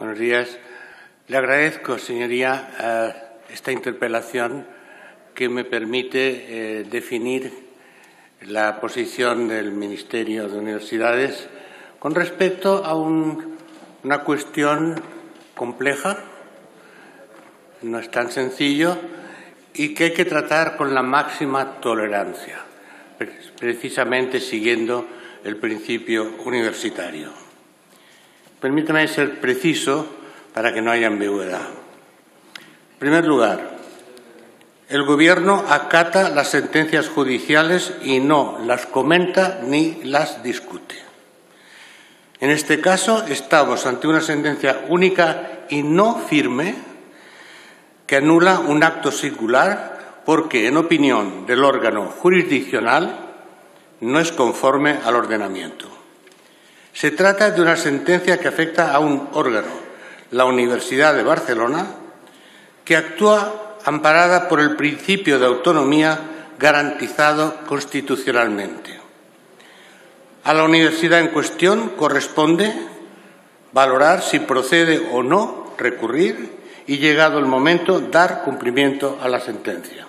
Buenos días. Le agradezco, señoría, esta interpelación que me permite definir la posición del Ministerio de Universidades con respecto a una cuestión compleja, no es tan sencillo, y que hay que tratar con la máxima tolerancia, precisamente siguiendo el principio universitario. Permítame ser preciso para que no haya ambigüedad. En primer lugar, el Gobierno acata las sentencias judiciales y no las comenta ni las discute. En este caso, estamos ante una sentencia única y no firme que anula un acto singular porque, en opinión del órgano jurisdiccional, no es conforme al ordenamiento. Se trata de una sentencia que afecta a un órgano, la Universidad de Barcelona, que actúa amparada por el principio de autonomía garantizado constitucionalmente. A la universidad en cuestión corresponde valorar si procede o no recurrir y, llegado el momento, dar cumplimiento a la sentencia.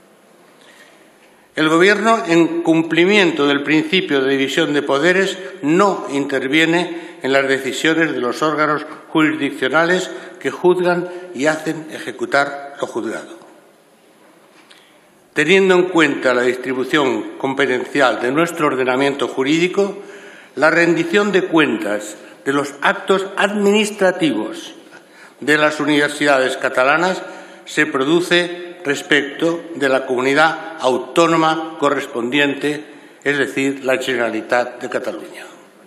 El Gobierno, en cumplimiento del principio de división de poderes, no interviene en las decisiones de los órganos jurisdiccionales que juzgan y hacen ejecutar lo juzgado. Teniendo en cuenta la distribución competencial de nuestro ordenamiento jurídico, la rendición de cuentas de los actos administrativos de las universidades catalanas se produce respecto de la comunidad autónoma correspondiente, es decir, la Generalitat de Cataluña.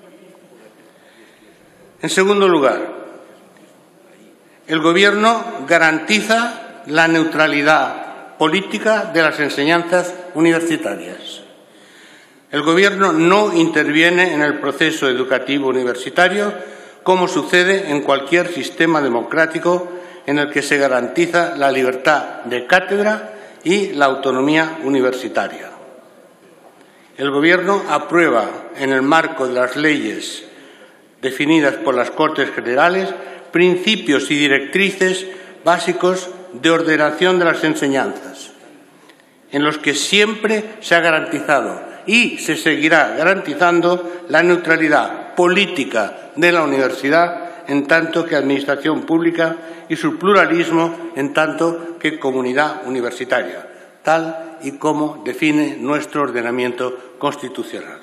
En segundo lugar, el Gobierno garantiza la neutralidad política de las enseñanzas universitarias. El Gobierno no interviene en el proceso educativo universitario, como sucede en cualquier sistema democrático en el que se garantiza la libertad de cátedra y la autonomía universitaria. El Gobierno aprueba, en el marco de las leyes definidas por las Cortes Generales, principios y directrices básicos de ordenación de las enseñanzas, en los que siempre se ha garantizado y se seguirá garantizando la neutralidad política de la universidad en tanto que administración pública y su pluralismo en tanto que comunidad universitaria, tal y como define nuestro ordenamiento constitucional.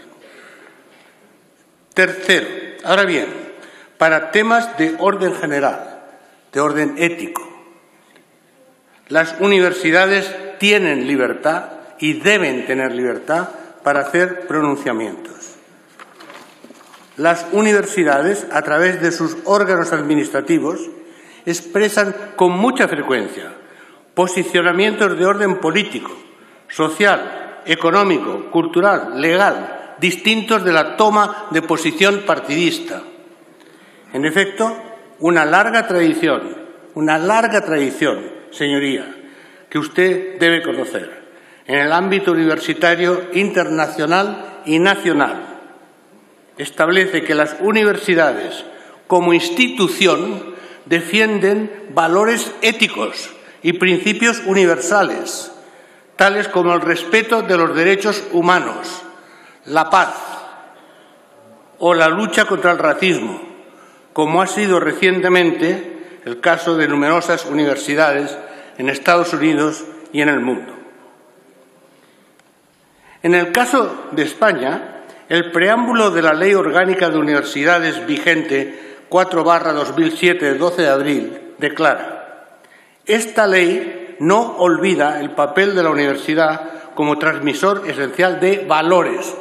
Tercero, ahora bien, para temas de orden general, de orden ético, las universidades tienen libertad y deben tener libertad para hacer pronunciamientos. Las universidades, a través de sus órganos administrativos, expresan con mucha frecuencia posicionamientos de orden político, social, económico, cultural, legal, distintos de la toma de posición partidista. En efecto, una larga tradición, señoría, que usted debe conocer en el ámbito universitario internacional y nacional, establece que las universidades, como institución, defienden valores éticos y principios universales, tales como el respeto de los derechos humanos, la paz o la lucha contra el racismo, como ha sido recientemente el caso de numerosas universidades en Estados Unidos y en el mundo. En el caso de España, el preámbulo de la Ley Orgánica de Universidades vigente 4/2007 de 12 de abril declara: esta ley no olvida el papel de la universidad como transmisor esencial de valores.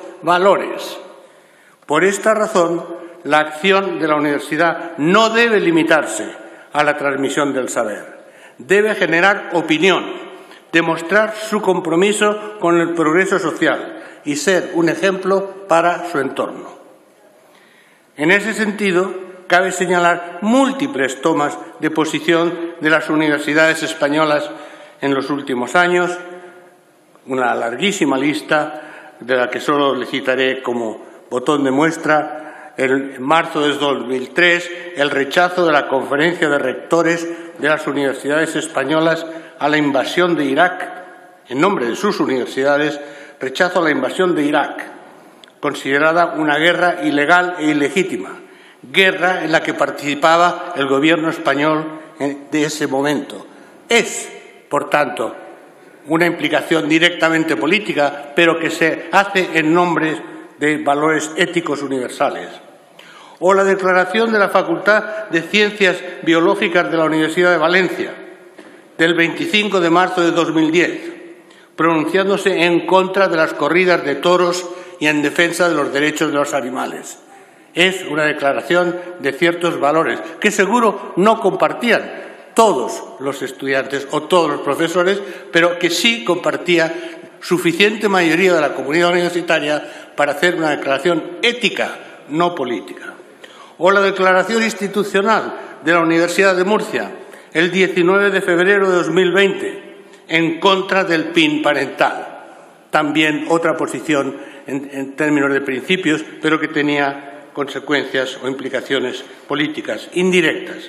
Por esta razón, la acción de la universidad no debe limitarse a la transmisión del saber. Debe generar opinión, demostrar su compromiso con el progreso social y ser un ejemplo para su entorno. En ese sentido, cabe señalar múltiples tomas de posición de las universidades españolas en los últimos años, una larguísima lista de la que solo le citaré como botón de muestra en marzo de 2003 el rechazo de la Conferencia de Rectores de las Universidades Españolas a la invasión de Irak, en nombre de sus universidades, rechazo a la invasión de Irak, considerada una guerra ilegal e ilegítima, guerra en la que participaba el Gobierno español de ese momento. Es, por tanto, una implicación directamente política, pero que se hace en nombre de valores éticos universales. O la declaración de la Facultad de Ciencias Biológicas de la Universidad de Valencia, del 25 de marzo de 2010, pronunciándose en contra de las corridas de toros y en defensa de los derechos de los animales. Es una declaración de ciertos valores que seguro no compartían todos los estudiantes o todos los profesores, pero que sí compartía suficiente mayoría de la comunidad universitaria para hacer una declaración ética, no política. O la declaración institucional de la Universidad de Murcia, el 19 de febrero de 2020, en contra del PIN parental. También otra posición en términos de principios, pero que tenía consecuencias o implicaciones políticas indirectas.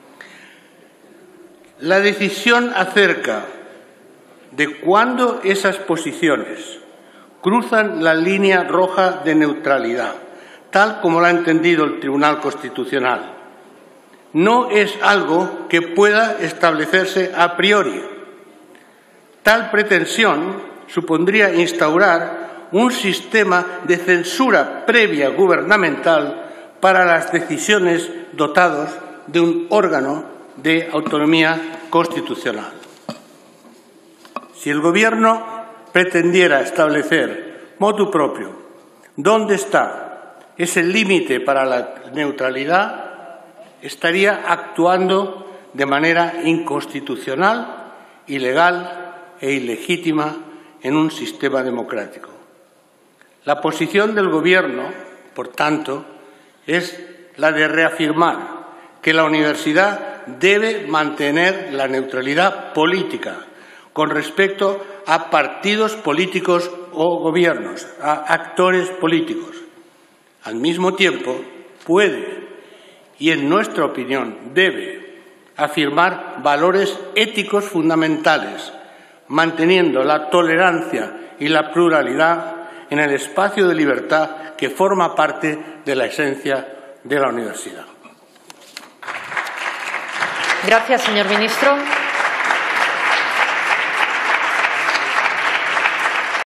La decisión acerca de cuándo esas posiciones cruzan la línea roja de neutralidad, tal como la ha entendido el Tribunal Constitucional, no es algo que pueda establecerse a priori. Tal pretensión supondría instaurar un sistema de censura previa gubernamental para las decisiones dotados de un órgano de autonomía constitucional. Si el Gobierno pretendiera establecer motu propio dónde está ese límite para la neutralidad, estaría actuando de manera inconstitucional, ilegal e ilegítima en un sistema democrático. La posición del Gobierno, por tanto, es la de reafirmar que la universidad debe mantener la neutralidad política con respecto a partidos políticos o gobiernos, a actores políticos. Al mismo tiempo, puede, y en nuestra opinión debe, afirmar valores éticos fundamentales, manteniendo la tolerancia y la pluralidad en el espacio de libertad que forma parte de la esencia de la universidad. Gracias, señor ministro.